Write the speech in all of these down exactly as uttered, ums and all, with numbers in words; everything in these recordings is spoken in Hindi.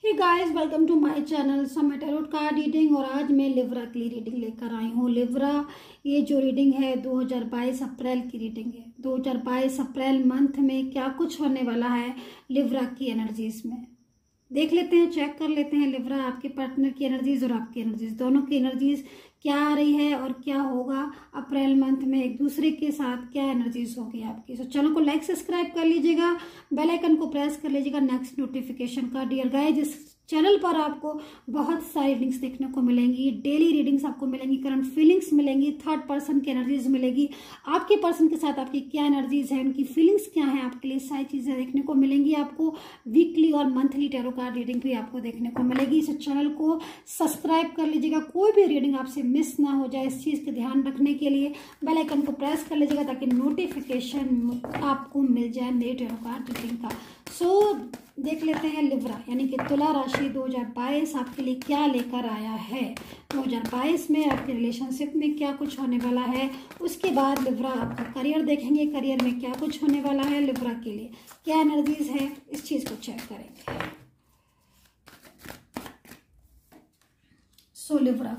Hey guys, welcome to my channel Samay tarot card reading. और आज मैं लिब्रा की रीडिंग लेकर आई हूँ। लिब्रा ये जो रीडिंग है दो हज़ार बाईस अप्रैल की रीडिंग है। दो हज़ार बाईस अप्रैल मंथ में क्या कुछ होने वाला है लिब्रा की एनर्जीज में, देख लेते हैं, चेक कर लेते हैं। लिब्रा, आपके पार्टनर की एनर्जीज और आपकी एनर्जीज, दोनों की एनर्जीज क्या आ रही है और क्या होगा अप्रैल मंथ में, एक दूसरे के साथ क्या एनर्जीज होगी आपकी। तो चैनल को लाइक सब्सक्राइब कर लीजिएगा, बेल आइकन को प्रेस कर लीजिएगा नेक्स्ट नोटिफिकेशन का। डियर गाइस, जिस चैनल पर आपको बहुत सारी रीडिंग्स देखने को मिलेंगी, डेली रीडिंग्स आपको मिलेंगी, करंट फीलिंग्स मिलेंगी, थर्ड पर्सन की एनर्जीज मिलेगी, आपके पर्सन के साथ आपकी क्या एनर्जीज है, उनकी फीलिंग्स क्या है, आपके लिए सारी चीजें देखने को मिलेंगी। आपको वीकली और मंथली टैरो कार्ड रीडिंग भी आपको देखने को मिलेगी। इस चैनल को सब्सक्राइब कर लीजिएगा, कोई भी रीडिंग आपसे मिस ना हो जाए, इस चीज का ध्यान रखने के लिए बेल आइकन को प्रेस कर लीजिएगा ताकि नोटिफिकेशन आपको मिल जाए मेरे टैरो कार्ड रीडिंग का। सो so, देख लेते हैं लिब्रा यानी कि तुला राशि दो हज़ार बाईस आपके लिए क्या लेकर आया है। दो हज़ार बाईस में आपके रिलेशनशिप में क्या कुछ होने वाला है। उसके बाद लिब्रा आपका करियर देखेंगे, करियर में क्या कुछ होने वाला है, लिब्रा के लिए क्या एनर्जीज है, इस चीज को चेक करेंगे। सो so, लिब्रा,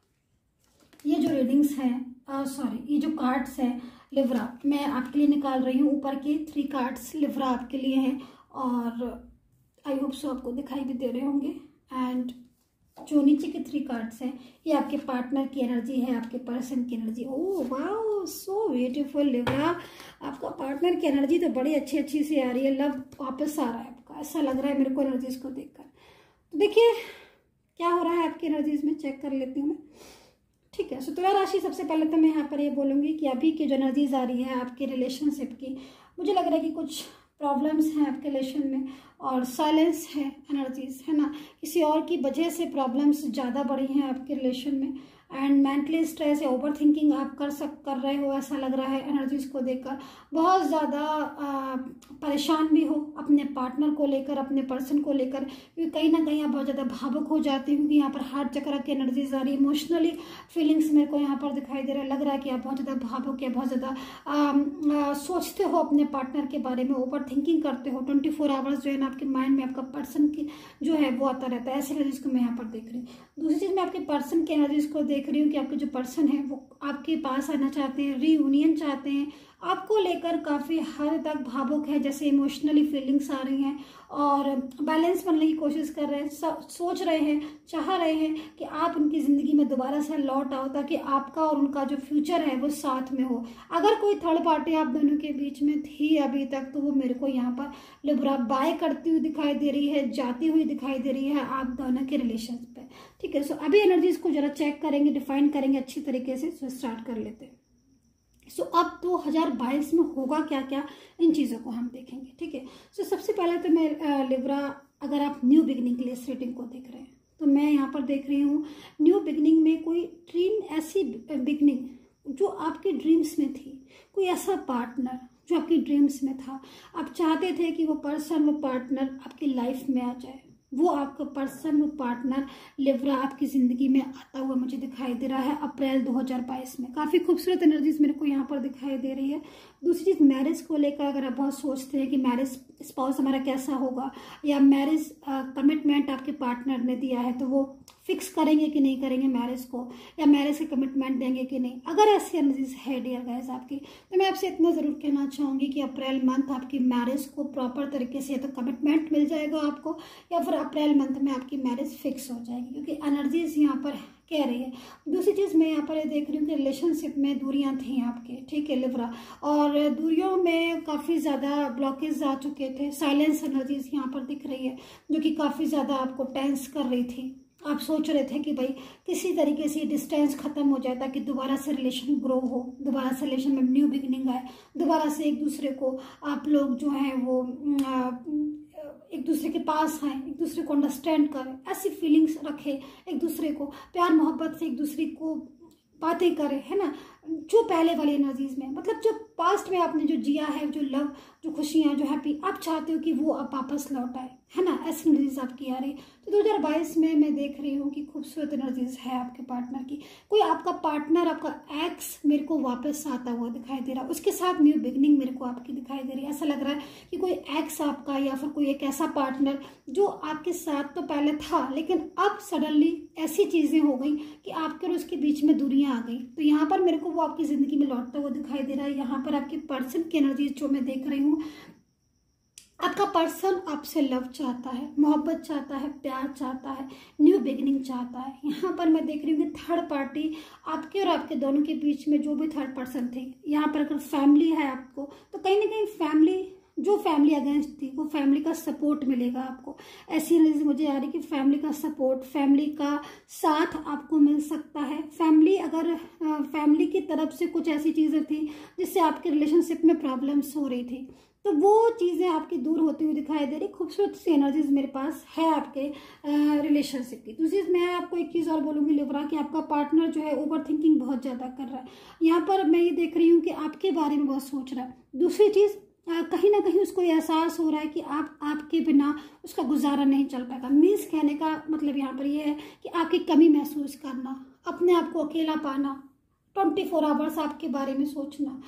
ये जो रीडिंग्स हैं, सॉरी ये जो कार्ड्स हैं लिब्रा, मैं आपके लिए निकाल रही हूँ। ऊपर के थ्री कार्ड्स लिब्रा आपके लिए हैं और आई होप सो आपको दिखाई भी दे रहे होंगे। एंड जो नीचे के थ्री कार्ड्स हैं ये आपके पार्टनर की एनर्जी है, आपके पर्सन की energy. Oh wow, so beautiful Libra, आपका पार्टनर की एनर्जी तो बड़ी अच्छी अच्छी सी आ रही है। लव वापस आ रहा है आपका, ऐसा लग रहा है मेरे को एनर्जीज को देखकर। तो देखिए क्या हो रहा है आपकी एनर्जीज में, चेक कर लेती हूँ मैं। ठीक है, सो तुला राशि, सबसे पहले तो मैं यहाँ पर ये बोलूँगी कि अभी की जो एनर्जीज आ रही है आपके रिलेशनशिप की, मुझे लग रहा है कि कुछ प्रॉब्लम्स हैं आपके रिलेशन में और साइलेंस है एनर्जीज, है ना। किसी और की वजह से प्रॉब्लम्स ज़्यादा बढ़ी हैं आपके रिलेशन में। एंड मेंटली स्ट्रेस या ओवर थिंकिंग आप कर सक कर रहे हो, ऐसा लग रहा है एनर्जीज को देखकर। बहुत ज़्यादा परेशान भी हो अपने पार्टनर को लेकर, अपने पर्सन को लेकर, क्योंकि कहीं ना कहीं आप बहुत ज़्यादा भावुक हो जाते हो। क्योंकि यहाँ पर हार्ट चक्र की एनर्जीज आ रही है, इमोशनली फीलिंग्स मेरे को यहाँ पर दिखाई दे रहा है। लग रहा है कि आप बहुत ज़्यादा भावुक या बहुत ज़्यादा सोचते हो अपने पार्टनर के बारे में, ओवर थिंकिंग करते हो। ट्वेंटी फोर आवर्स जो है ना आपके माइंड में आपका पर्सन की जो है वो आता रहता है। ऐसी एनर्जीज को मैं यहाँ पर देख रही हूँ। दूसरी चीज़, मैं आपके पर्सन की एनर्जीज को देख रही हूँ कि आपके जो पर्सन है वो आपके पास आना चाहते हैं, रीयूनियन चाहते हैं, आपको लेकर काफ़ी हद तक भावुक है, जैसे इमोशनली फीलिंग्स आ रही हैं और बैलेंस बनने की कोशिश कर रहे हैं, सोच रहे हैं, चाह रहे हैं कि आप उनकी ज़िंदगी में दोबारा से लौट आओ ताकि आपका और उनका जो फ्यूचर है वो साथ में हो। अगर कोई थर्ड पार्टी आप दोनों के बीच में थी अभी तक, तो वो मेरे को यहाँ पर लिब्रा बाय करती हुई दिखाई दे रही है, जाती हुई दिखाई दे रही है आप दोनों के रिलेशन पे। ठीक है, सो अभी एनर्जीज को जरा चेक करेंगे, डिफाइन करेंगे अच्छी तरीके से। सो स्टार्ट कर लेते हैं। सो so, अब दो हज़ार बाईस में होगा क्या क्या, इन चीज़ों को हम देखेंगे। ठीक है, सो so, सबसे पहले तो मैं लिब्रा, अगर आप न्यू बिगनिंग के लिए इस रीडिंग को देख रहे हैं तो मैं यहाँ पर देख रही हूँ न्यू बिगनिंग में कोई ड्रीम, ऐसी बिगनिंग जो आपके ड्रीम्स में थी, कोई ऐसा पार्टनर जो आपकी ड्रीम्स में था। आप चाहते थे कि वो पर्सन, वो पार्टनर आपकी लाइफ में आ जाए, वो आपका पर्सन, वो पार्टनर लिब्रा आपकी ज़िंदगी में आता हुआ मुझे दिखाई दे रहा है अप्रैल दो हज़ार बाईस में। काफ़ी खूबसूरत एनर्जीज मेरे को यहाँ पर दिखाई दे रही है। दूसरी चीज़, मैरिज को लेकर अगर आप बहुत सोचते हैं कि मैरिज स्पाउस हमारा कैसा होगा, या मैरिज कमिटमेंट आपके पार्टनर ने दिया है तो वो फिक्स करेंगे कि नहीं करेंगे मैरिज को, या मैरिज के कमिटमेंट देंगे कि नहीं, अगर ऐसी एनर्जीज है डियर गाइस आपकी, तो मैं आपसे इतना ज़रूर कहना चाहूँगी कि अप्रैल मंथ आपकी मैरिज को प्रॉपर तरीके से तो कमिटमेंट मिल जाएगा आपको, या फिर अप्रैल मंथ में आपकी मैरिज फिक्स हो जाएगी, क्योंकि एनर्जीज यहाँ पर कह रही है। दूसरी चीज़, मैं यहाँ पर ये देख रही हूँ कि रिलेशनशिप में दूरियां थी आपके, ठीक है लिब्रा, और दूरियों में काफ़ी ज़्यादा ब्लॉकेज आ चुके थे। साइलेंस एनर्जीज यहाँ पर दिख रही है जो कि काफ़ी ज़्यादा आपको टेंस कर रही थी। आप सोच रहे थे कि भाई किसी तरीके से डिस्टेंस खत्म हो जाए ताकि दोबारा से रिलेशन ग्रो हो, दोबारा से रिलेशन में न्यू बिगनिंग आए, दोबारा से एक दूसरे को आप लोग जो हैं वो आ, एक दूसरे के पास आए, एक दूसरे को अंडरस्टैंड करें, ऐसी फीलिंग्स रखें, एक दूसरे को प्यार मोहब्बत से एक दूसरे को बातें करें, है ना। जो पहले वाली एनर्जीज में, मतलब जो पास्ट में आपने जो जिया है, जो लव, जो खुशियाँ, जो हैप्पी, आप चाहते हो कि वो अब वापस लौट आए, है ना, ऐसी एनर्जीज आपकी आ रही। तो दो हज़ार बाईस में मैं देख रही हूँ कि खूबसूरत एनर्जीज है आपके पार्टनर की। कोई आपका पार्टनर, आपका एक्स मेरे को वापस आता हुआ दिखाई दे रहा है, उसके साथ न्यू बिगनिंग मेरे को आपकी दिखाई दे रही है। ऐसा लग रहा है कि कोई एक्स आपका या फिर कोई एक ऐसा पार्टनर जो आपके साथ तो पहले था, लेकिन अब सडनली ऐसी चीजें हो गई कि आपके और उसके बीच में दूरियां आ गई। तो यहाँ पर मेरे को वो आपकी जिंदगी में लौटता हुआ दिखाई दे रहा है। यहाँ पर आपके पर्सन की एनर्जीज जो मैं देख रही हूँ, आपका पर्सन आपसे लव चाहता है, मोहब्बत चाहता है, प्यार चाहता है, न्यू बिगिनिंग चाहता है। यहाँ पर मैं देख रही हूँ कि थर्ड पार्टी आपके और आपके दोनों के बीच में जो भी थर्ड पर्सन थे, यहाँ पर अगर फैमिली है आपको, तो कहीं ना कहीं फैमिली, जो फैमिली अगेंस्ट थी, वो फैमिली का सपोर्ट मिलेगा आपको। ऐसी एनर्जी मुझे आ रही है कि फैमिली का सपोर्ट, फैमिली का साथ आपको मिल सकता है। फैमिली, अगर फैमिली की तरफ से कुछ ऐसी चीज़ें थी जिससे आपके रिलेशनशिप में प्रॉब्लम्स हो रही थी, तो वो चीज़ें आपकी दूर होती हुई दिखाई दे रही। खूबसूरत सी एनर्जीज मेरे पास है आपके रिलेशनशिप की। दूसरी मैं आपको एक चीज़ और बोलूँगी लिब्रा, कि आपका पार्टनर जो है ओवर थिंकिंग बहुत ज़्यादा कर रहा है। यहाँ पर मैं ये देख रही हूँ कि आपके बारे में बहुत सोच रहा है। दूसरी चीज़, कहीं ना कहीं उसको एहसास हो रहा है कि आप आपके बिना उसका गुजारा नहीं चल पाएगा। मीन्स कहने का मतलब यहाँ पर ये है कि आपकी कमी महसूस करना, अपने आप को अकेला पाना, ट्वेंटी फोर आवर्स आपके बारे में सोचना,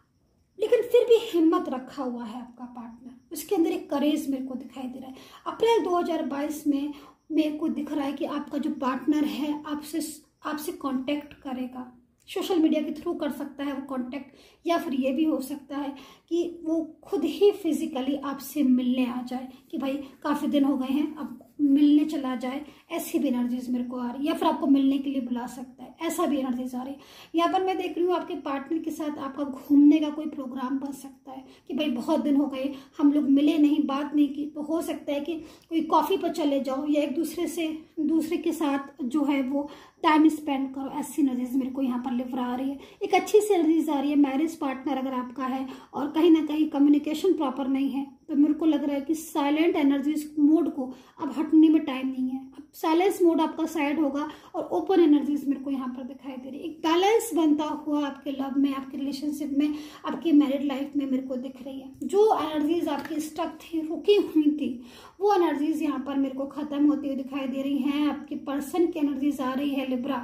लेकिन फिर भी हिम्मत रखा हुआ है आपका पार्टनर। उसके अंदर एक करेज मेरे को दिखाई दे रहा है। अप्रैल दो हज़ार बाईस में मेरे को दिख रहा है कि आपका जो पार्टनर है आपसे आपसे कांटेक्ट करेगा, सोशल मीडिया के थ्रू कर सकता है वो कांटेक्ट, या फिर ये भी हो सकता है कि वो खुद ही फिजिकली आपसे मिलने आ जाए कि भाई काफ़ी दिन हो गए हैं, अब मिलने चला जाए। ऐसी भी एनर्जीज मेरे को आ रही है, या फिर आपको मिलने के लिए बुला सकता है, ऐसा भी एनर्जीज आ रही है। यहाँ पर मैं देख रही हूँ आपके पार्टनर के साथ आपका घूमने का कोई प्रोग्राम बन सकता है कि भाई बहुत दिन हो गए, हम लोग मिले नहीं, बात नहीं की, तो हो सकता है कि कोई कॉफ़ी पर चले जाओ, या एक दूसरे से दूसरे के साथ जो है वो टाइम स्पेंड करो। ऐसी एनर्जीज मेरे को यहाँ पर लिब्रा आ रही है। एक अच्छी सी एनर्जीज आ रही है। मैरिज पार्टनर अगर आपका है और कहीं ना कहीं कम्युनिकेशन प्रॉपर नहीं है, तो मेरे को लग रहा है कि साइलेंट एनर्जीज मोड को अब हटने में टाइम नहीं है। अब साइलेंस मोड आपका साइड होगा और ओपन एनर्जीज मेरे को यहाँ पर दिखाई दे रही है। एक बैलेंस बनता हुआ आपके लव में, आपके रिलेशनशिप में, आपकी मैरिड लाइफ में मेरे को दिख रही है। जो एनर्जीज आपकी स्टक थी, रुकी हुई थी, वो एनर्जीज यहाँ पर मेरे को खत्म होती हुई दिखाई दे रही हैं। आपके पर्सन की एनर्जीज आ रही है लिब्रा,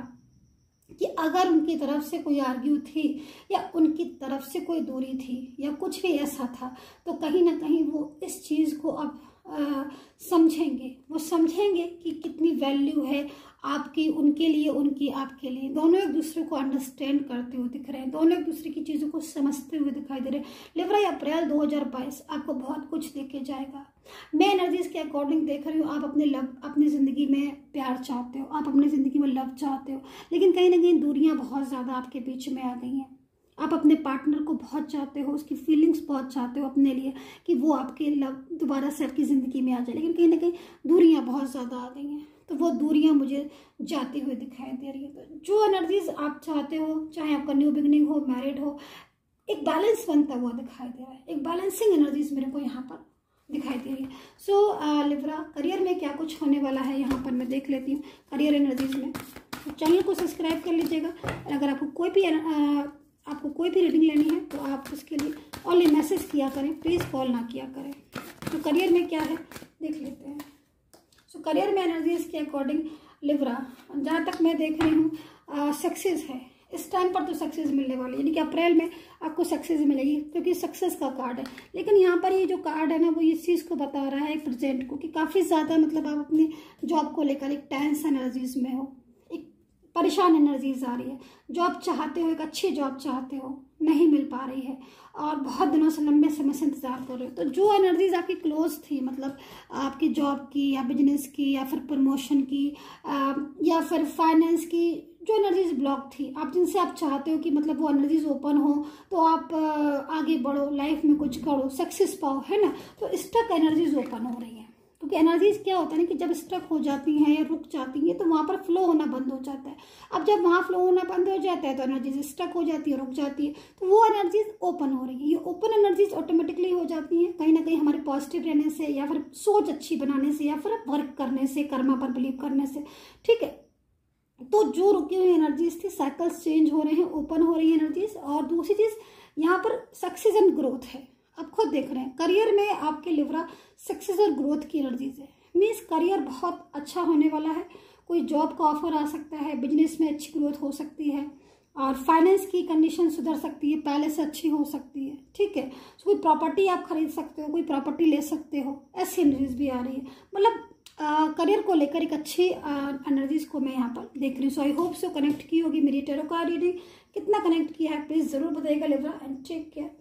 कि अगर उनकी तरफ से कोई आर्ग्यू थी, या उनकी तरफ से कोई दूरी थी, या कुछ भी ऐसा था, तो कहीं ना कहीं वो इस चीज़ को अब आ, समझेंगे। वो समझेंगे कि कितनी वैल्यू है आपकी उनके लिए, उनकी आपके लिए। दोनों एक दूसरे को अंडरस्टैंड करते हुए दिख रहे हैं, दोनों एक दूसरे की चीज़ों को समझते हुए दिखाई दे रहे हैं। लिब्रा, अप्रैल दो हज़ार बाईस आपको बहुत कुछ देके जाएगा। मैं एनर्जीज के अकॉर्डिंग देख रही हूँ, आप अपने लव, अपनी ज़िंदगी में प्यार चाहते हो, आप अपनी ज़िंदगी में लव चाहते हो, लेकिन कहीं ना कहीं दूरियाँ बहुत ज़्यादा आपके बीच में आ गई हैं। आप अपने पार्टनर को बहुत चाहते हो, उसकी फीलिंग्स बहुत चाहते हो अपने लिए, कि वो आपके लव दोबारा से आपकी ज़िंदगी में आ जाए, लेकिन कहीं ना कहीं दूरियाँ बहुत ज़्यादा आ गई हैं। तो वो दूरियां मुझे जाती हुई दिखाई दे रही है। तो जो एनर्जीज आप चाहते हो, चाहे आपका न्यू बिगनिंग हो, मैरिड हो, एक बैलेंस बनता हुआ दिखाई दे रहा है। एक बैलेंसिंग एनर्जीज मेरे को यहाँ पर दिखाई दे रही है। सो लिब्रा, करियर में क्या कुछ होने वाला है यहाँ पर मैं देख लेती हूँ करियर एनर्जीज में। तो चैनल को सब्सक्राइब कर लीजिएगा, और अगर आपको कोई भी आ, आपको कोई भी रीडिंग लेनी है तो आप उसके लिए ओनली मैसेज किया करें, प्लीज़ कॉल ना किया करें। तो करियर में क्या है देख लेते हैं। सो so, करियर में एनर्जीज के अकॉर्डिंग लिब्रा, जहाँ तक मैं देख रही हूँ सक्सेस है इस टाइम पर, तो सक्सेस मिलने वाली है, यानी कि अप्रैल में आपको सक्सेस मिलेगी, क्योंकि सक्सेस का कार्ड है। लेकिन यहाँ पर ये जो कार्ड है ना, वो इस चीज़ को बता रहा है प्रेजेंट को, कि काफ़ी ज़्यादा मतलब आप अपनी जॉब को लेकर एक टेंस एनर्जीज में हो, एक परेशान एनर्जीज आ रही है। जॉब चाहते हो, एक अच्छी जॉब चाहते हो, नहीं मिल पा रही है, और बहुत दिनों से, लंबे समय से इंतजार कर रहे हो। तो जो एनर्जीज आपकी क्लोज थी, मतलब आपकी जॉब की, या बिजनेस की, या फिर प्रमोशन की, या फिर फाइनेंस की, जो एनर्जीज ब्लॉक थी, आप जिनसे आप चाहते हो कि मतलब वो एनर्जीज ओपन हो, तो आप आगे बढ़ो, लाइफ में कुछ करो, सक्सेस पाओ, है ना। तो स्टक एनर्जीज ओपन हो रही है, क्योंकि एनर्जीज क्या होता है ना, कि जब स्टक हो जाती हैं या रुक जाती हैं, तो वहाँ पर फ्लो होना बंद हो जाता है। अब जब वहाँ फ्लो होना बंद हो जाता है, तो एनर्जीज स्टक हो जाती है, रुक जाती है, तो वो एनर्जीज ओपन हो रही है। ये ओपन एनर्जीज ऑटोमेटिकली हो जाती हैं, कहीं ना कहीं हमारे पॉजिटिव रहने से, या फिर सोच अच्छी बनाने से, या फिर वर्क करने से, कर्मा पर बिलीव करने से, ठीक है। तो जो रुकी हुई एनर्जीज थी, साइकिल्स चेंज हो रहे हैं, ओपन हो रही है एनर्जीज। और दूसरी चीज यहाँ पर सक्सेस एंड ग्रोथ है, आप खुद देख रहे हैं करियर में आपके लिब्रा सक्सेस और ग्रोथ की एनर्जीज है। मीन्स करियर बहुत अच्छा होने वाला है, कोई जॉब का ऑफर आ सकता है, बिजनेस में अच्छी ग्रोथ हो सकती है, और फाइनेंस की कंडीशन सुधर सकती है, पहले से अच्छी हो सकती है, ठीक है। तो कोई प्रॉपर्टी आप खरीद सकते हो, कोई प्रॉपर्टी ले सकते हो, ऐसी एनर्जीज भी आ रही है। मतलब करियर को लेकर एक अच्छी एनर्जीज को मैं यहाँ पर देख रही हूँ। सो आई होप सो कनेक्ट की होगी मेरी टैरो कार्ड रीडिंग। कितना कनेक्ट किया है प्लीज जरूर बताइएगा लिब्रा, एंड टेक केयर।